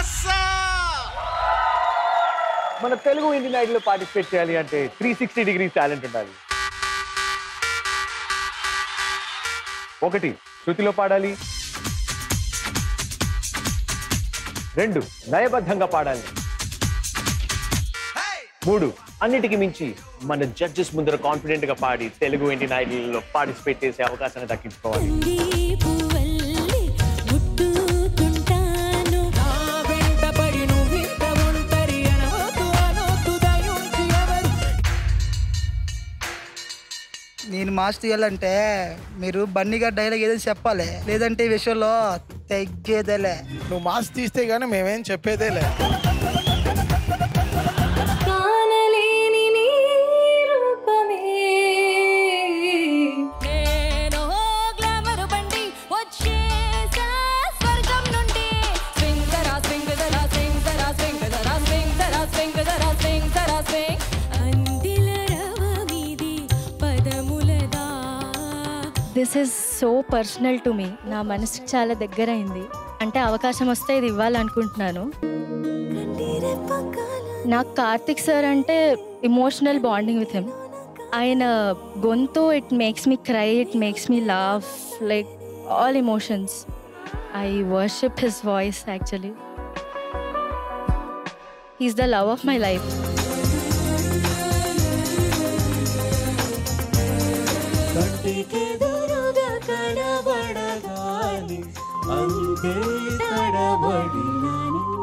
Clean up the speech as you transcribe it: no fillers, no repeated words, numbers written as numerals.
మన Telugu Indian Idol లో participate చేయాలి అంటే 360 డిగ్రీస్ టాలెంట్ ఉండాలి. 1 శృతిలో పాడాలి, 2 లయబద్ధంగా పాడాలి, 3 అన్నిటికీ మించి మన జడ్జెస్ ముందర కాన్ఫిడెంట్ గా పాడి తెలుగు ఇండియన్ ఐడల్ లో పార్టిసిపేట్ చేసే అవకాశాన్ని దక్కించుకోవాలి. నేను మాస్ తీయాలంటే మీరు బన్నీగా డైలాగ్ ఏదో చెప్పాలి, లేదంటే ఈ విషయంలో తగ్గేదేలే. నువ్వు మాస్ తీస్తే గానీ మేమేం చెప్పేదేలే. This is so personal to me. నా మనసుకి చాలా దగ్గరైంది. అంటే అవకాశం వస్తే ఇది ఇవ్వాలనుకుంటున్నాను. నాకు కార్తిక్ సార్ అంటే ఇమోషనల్ బాండింగ్ విత్ హిమ్. ఆయన గొంతు it makes me cry, it makes me laugh, like all emotions. I worship his voice actually. He's the love of my life. కనబడగాలి అంతే తడబడినని